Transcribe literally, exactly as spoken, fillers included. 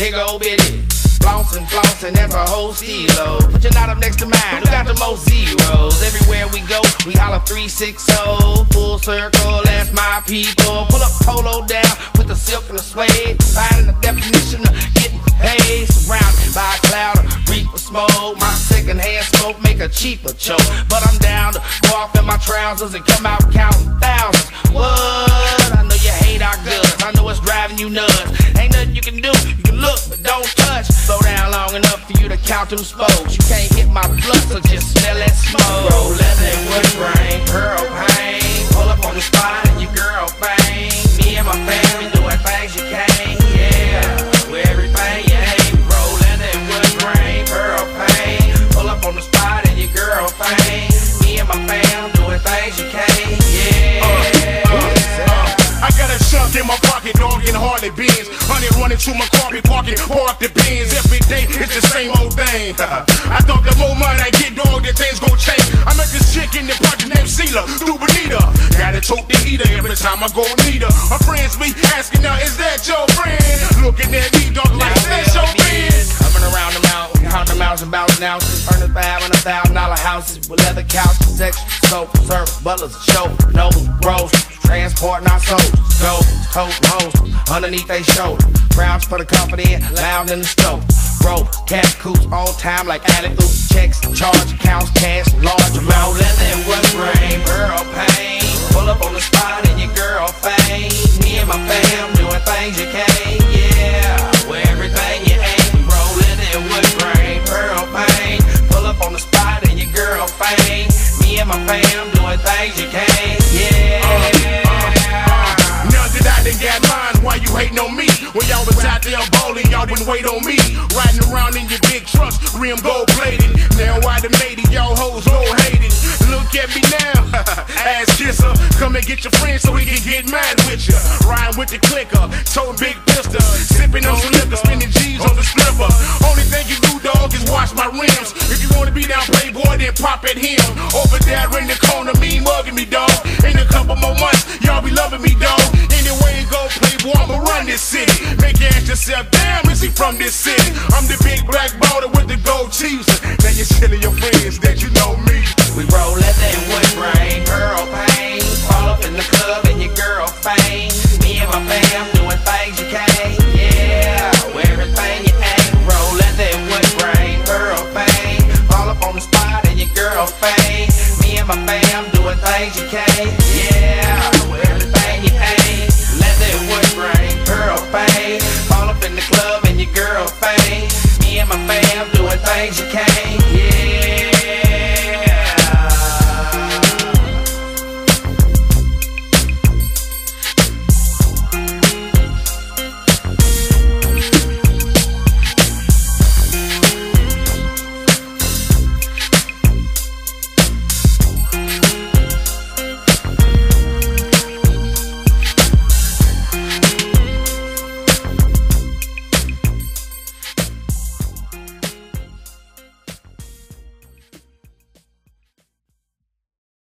here go Biddy. Flossing, flossing, that's a whole stilo. Put your knot up next to mine, who got the most zeros? Everywhere we go, we holler three six zero. Full circle, that's my people. Pull up polo down with the silk and the suede. Finding the definition of getting paid. Surrounded by a cloud of reefer smoke. My second hand smoke make a cheaper choke. But I'm down to go off in my trousers and come out counting thousands. What? I know you hate our guts. I know it's driving you nuts. Ain't nothing you can do. You can look, but don't touch. Slow down long enough for you to count them spokes. You can't hit my blood, so just smell that smoke. Roll leather and wood grain, pearl pain. Pull up on the spot and your girl bang. Me and my family doing things you can't. Yeah, with everything you hate. Roll leather and wood grain, pearl pain. Pull up on the spot and your girl bang. Me and my fam doing things you can't. Yeah. Uh, uh, uh, I got a chunk in my pocket, dog in Harley Benz. Honey running through my car, be parking, park the Benz. Every day it's the same old thing. I thought the more money I get, dog, that things gon' change. I met this chick in the project named Sheila, through Bonita. Gotta tote the heater every time I go meet her. Her friends be asking her, is that your friend? Looking at me, dog, like, that's your friend. Coming around the mountain, counting miles and bouncing ounces. Earning five hundred thousand dollar houses with leather couches, sex, soap, serve, butlers, show, no rolls. Transporting our souls, gold, coat, hoes, underneath they shoulder. Crowds for the company, loud in the stove. Roll, cash coops, on time like alley oops. Checks, charge, accounts, cash, large amount. Leather and wood grain, pearl pain. Pull up on the spot and your girl fame. Me and my fam doing things you can't. Yeah, where everything you ain't. We roll leather and wood grain, pearl pain. Pull up on the spot and your girl fame. Me and my fam doing things you can't. Yeah. Got mine, why you hating on me? When y'all was out there bowling, y'all didn't wait on me. Riding around in your big trucks, rim gold plated. Now why the matey, y'all hoes low hated. Look at me now, ass kisser. Come and get your friend so he can get mad with you. Riding with the clicker, toting big pistol. Sipping on some liquor, spinning G's on the slipper. Only thing you do, dog, is wash my rims. If you wanna be down playboy, then pop at him. Over there in the corner, me mugging me, dog. In a couple more months, y'all be loving me, dog. Anyway you go, playboy, I'ma run this city. Make you ask yourself, damn, is he from this city? I'm the big black baller with the gold teeth. Now you're telling your friends that you know me. We roll leather and wood grain, pearl pain. Fall up in the club and your girl fame. Me and my fam doing things you can't. Yeah, where everything you ain't. Roll leather and wood grain, pearl pain. Fall up on the spot and your girl fame. Me and my fam doing things you can't. Yeah, where everything you ain't. Leather and wood grain, pearl pain. Fall up in the club and your girl fame. Me and my fam doing things you can't. Yeah.